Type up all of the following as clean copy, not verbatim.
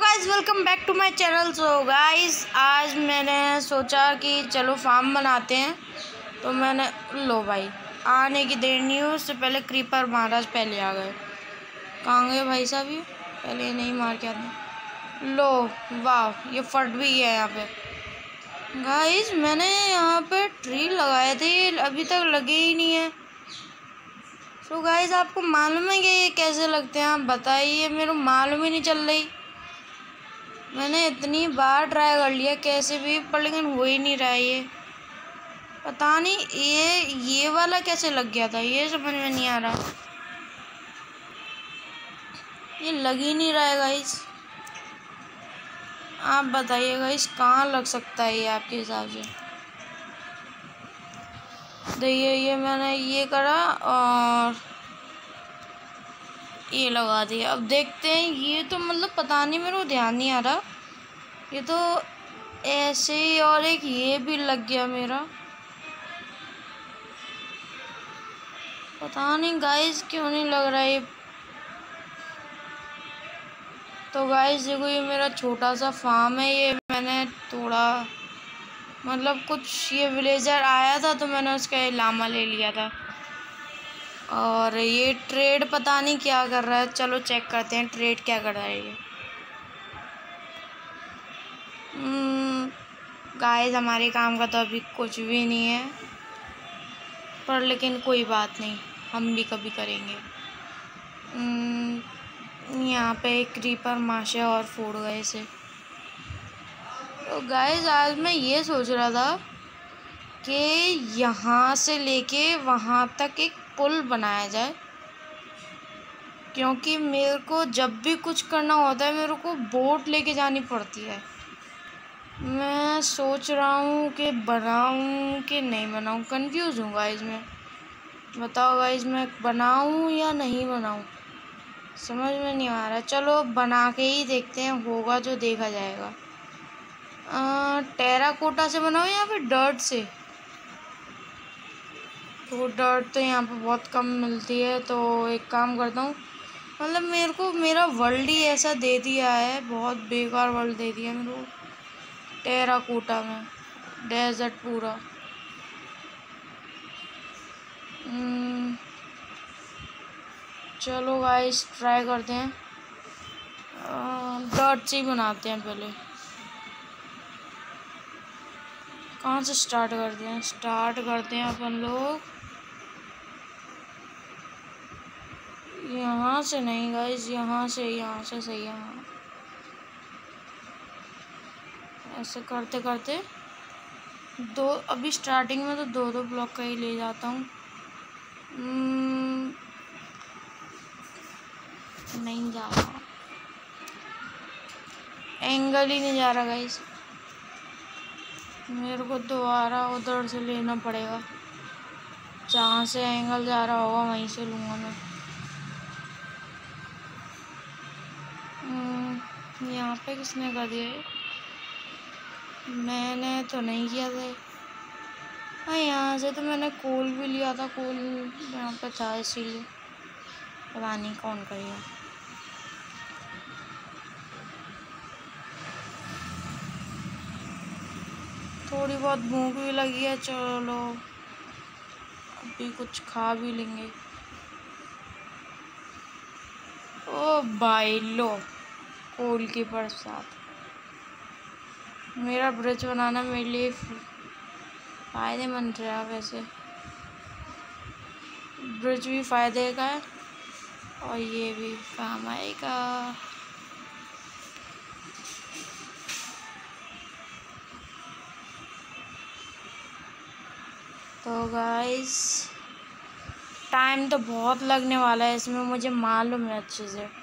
Guys welcome back to my channel. So guys आज मैंने सोचा कि चलो फार्म बनाते हैं, तो मैंने लो भाई आने की देर नहीं हुई, उससे पहले क्रीपर महाराज पहले आ गए। कहाँ गए भाई साहब? ये पहले ये नहीं मार के आते। लो वाह, ये फट भी गया यहाँ पे। गाइस मैंने यहाँ पे ट्री लगाए थे, ये अभी तक लगे ही नहीं है। सो गाइस आपको मालूम है कि ये कैसे लगते हैं? आप बताइए, मेरे को मालूम ही नहीं चल रही। मैंने इतनी बार ट्राई कर लिया कैसे भी, पर लेकिन हो ही नहीं रहा है। ये पता नहीं ये वाला कैसे लग गया था, ये समझ में नहीं आ रहा। ये लग ही नहीं रहा है गाइस। आप बताइए गाइस कहाँ लग सकता है ये आपके हिसाब से? देखिए ये मैंने ये करा और ये लगा दिया। अब देखते हैं। ये तो मतलब पता नहीं, मेरे को ध्यान नहीं आ रहा। ये तो ऐसे ही, और एक ये भी लग गया मेरा। पता नहीं गाइस क्यों नहीं लग रहा है ये। तो गाइस देखो, ये मेरा छोटा सा फार्म है। ये मैंने थोड़ा मतलब कुछ, ये विलेजर आया था तो मैंने उसका लामा ले लिया था। और ये ट्रेड पता नहीं क्या कर रहा है। चलो चेक करते हैं ट्रेड क्या कर रहा है ये। गाइस हमारे काम का तो अभी कुछ भी नहीं है, पर लेकिन कोई बात नहीं, हम भी कभी करेंगे। यहाँ पे एक क्रीपर माशा और फोड़ गए इसे। तो गाइस आज मैं ये सोच रहा था कि यहाँ से लेके वहाँ तक एक पुल बनाया जाए, क्योंकि मेरे को जब भी कुछ करना होता है मेरे को बोट लेके जानी पड़ती है। मैं सोच रहा हूँ कि बनाऊँ कि नहीं बनाऊँ, कंफ्यूज हूँ गाइस मैं। बताओ गाइस मैं बनाऊँ या नहीं बनाऊँ, समझ में नहीं आ रहा। चलो बना के ही देखते हैं, होगा जो देखा जाएगा। टेराकोटा से बनाओ या फिर डर्ट से? तो डर्ट तो यहाँ पे बहुत कम मिलती है, तो एक काम करता हूँ, मतलब मेरे को मेरा वर्ल्ड ही ऐसा दे दिया है, बहुत बेकार वर्ल्ड दे दिया मेरे को टेराकोटा में, डेजर्ट पूरा। चलो गाइस ट्राई करते हैं, डर्ट से ही बनाते हैं पहले। कहाँ से स्टार्ट करते हैं? स्टार्ट करते हैं अपन लोग यहाँ से। नहीं गाइस यहाँ से सही है। हाँ ऐसे करते करते दो, अभी स्टार्टिंग में तो दो दो ब्लॉक का ही ले जाता हूँ। नहीं जा रहा, एंगल ही नहीं जा रहा गाइस। मेरे को दोबारा उधर से लेना पड़ेगा, जहाँ से एंगल जा रहा होगा वहीं से लूँगा मैं। यहाँ पे किसने कर दिया है? मैंने तो नहीं किया था। हाँ यहाँ से तो मैंने कोल भी लिया था, कोल यहाँ पे था, इसीलिए पता नहीं कौन करेगा। थोड़ी बहुत भूख भी लगी है, चलो अभी कुछ खा भी लेंगे। ओ भाई लो, कोल की बरसात। मेरा ब्रिज बनाना मेरे लिए फ़ायदेमंद रहा। वैसे ब्रिज भी फ़ायदे का है और ये भी काम आएगा। तो गाइस टाइम तो बहुत लगने वाला है इसमें, मुझे मालूम है अच्छे से।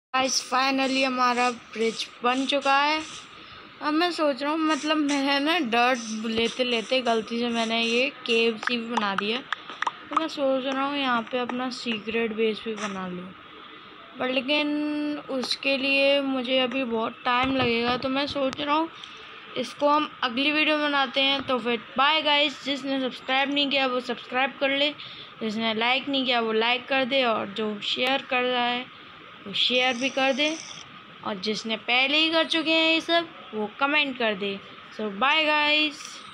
गाइस फाइनली हमारा ब्रिज बन चुका है। अब मैं सोच रहा हूँ, मतलब मैंने ना डर्ट लेते लेते गलती से मैंने ये केव सी भी बना दिया। तो मैं सोच रहा हूँ यहाँ पे अपना सीक्रेट बेस भी बना लूँ, पर लेकिन उसके लिए मुझे अभी बहुत टाइम लगेगा। तो मैं सोच रहा हूँ इसको हम अगली वीडियो बनाते हैं। तो फिर बाय गाइस। जिसने सब्सक्राइब नहीं किया वो सब्सक्राइब कर ले, जिसने लाइक नहीं किया वो लाइक कर दे, और जो शेयर कर रहा है वो शेयर भी कर दे, और जिसने पहले ही कर चुके हैं ये सब वो कमेंट कर दे। सो बाय गाइस।